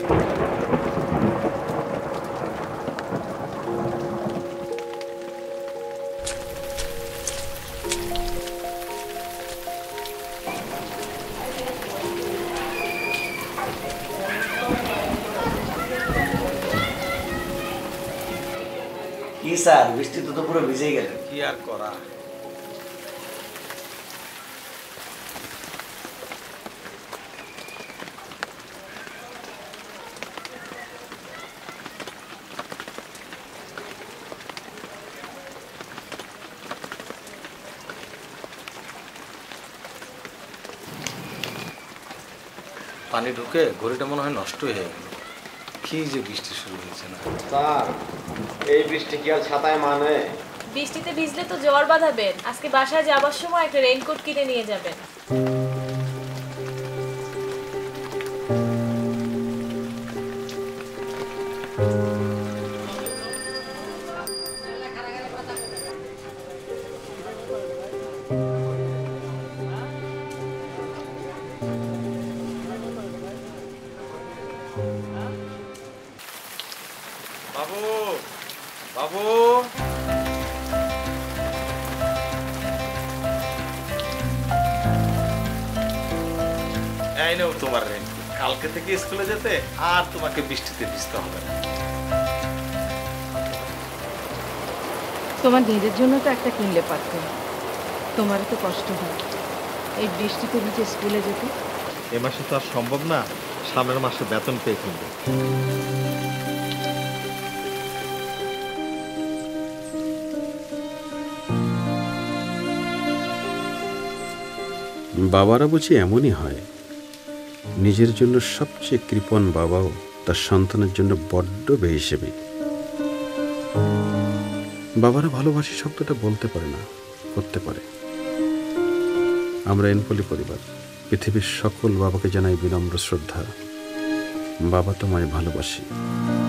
কি স্যার, বৃষ্টি তো পুরো ভিজে গেল, কি আর করা। পানি ঢুকে ঘড়িটা মনে হয় নষ্ট হয়ে গেল। কি যে বৃষ্টি শুরু হয়েছে না স্যার, এই বৃষ্টি কি আর ছাতায় মানে? বৃষ্টিতে ভিজলে তো জ্বর বাঁধাবেন। আজকে বাসায় যাবার সময় একটা রেইনকোট কিনে নিয়ে যাবেন। বাবু, বাবু, এই নাও তোমার রেইনকোট। কালকে থেকে স্কুলে যেতে আর তোমাকে বৃষ্টিতে ভিজতে হবে না। তোমার নিজের জন্য তো একটা কিনলে পারতে, তোমারও তো কষ্ট হয় এই বৃষ্টিতে ভিজে স্কুলে যেতে। এ মাসে তো আর সম্ভব না, সামনের মাসে বেতন পেয়ে কিনবো। বাবারা বুঝি এমনই হয়, নিজের জন্য সবচেয়ে কৃপণ বাবাও তার সন্তানের জন্য বড্ড বেহিসেবী। বাবারা ভালোবাসি শব্দটা বলতে পারে না, করতে পারে। আমরা এনপলি পরিবার, পৃথিবীর সকল বাবাকে জানাই বিনম্র শ্রদ্ধা। বাবা তোমায় ভালোবাসি।